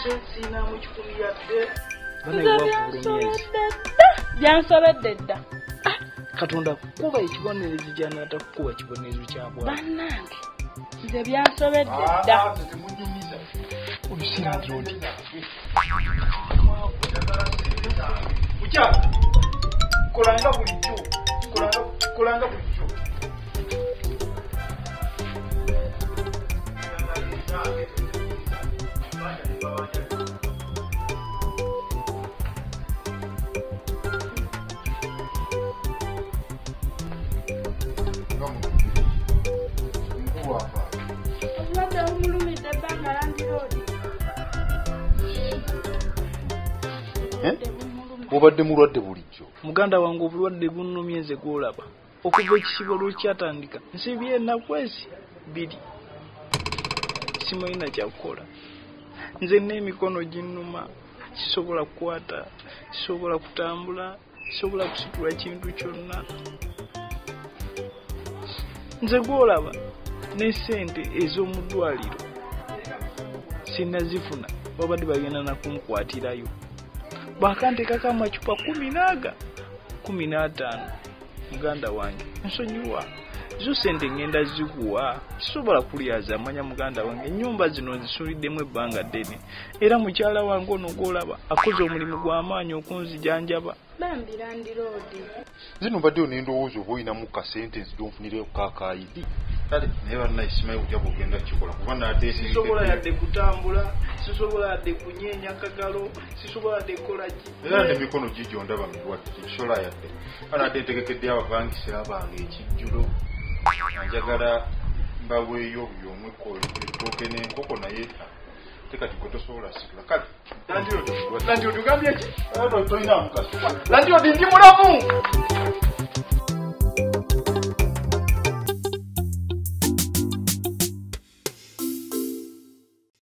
sina mu kikumi yadde. Byansobedde dda. Katonda kuba ekibonerezo gy'anaata kukuba kibonerezo kya bwami. Bannange nze byansobedde dda. Obisira ndrodi. Mukyala kolanga bulijjo. Kolanga bulijjo. Obadde mulwadde bulijjo. Muganda wange obulwadde bunnumye nze gw'olaba. Okuva ekisibo lw'ekyatandika nsibye ennaku ezi 2. Simalina kyakukola. Nze n'emikono ginnuma. Sisobola kukwata, sisobola kutambula, sisobola kusitula kintu kyonna. Nze gw'olaba n'essente ez'omu ddwaliro sinnazifuna babadde bagenda nakunkwatirayo. Bakanteekako amacupa 15 muganda wange nsonyiwa zo sente ngenda zikuwa sisobola kulyaza manya muganda wange ennyumba zino nzisuliddemu ebbanga ddene era mukyala wange ono gw'olaba akoze omulimu gw'amaanyi okunzijanjaba. Bambira ndiroodi. Zino badde onendowooza oba olinamu kasente nzitonfunire kakaayidi. Kale naye bannayisimayo kujja kugenda kikola kuba nadde sisobola yadde kutambula, sisobola yadde kunyeenya kagalo, sisobola yadde kolaki. Era n'emikono gijjo ndaba mirwadde kisobola yadde. Anadde ntegekedde abavangisira bange ekijjulo. Njagala mbaweeyo buli omu ettooke n'enkoko naye tekati gwe tosobola sikula. Kale Landiodi ogambye ki? tolina mukasi. Landiodi ndi mulamu.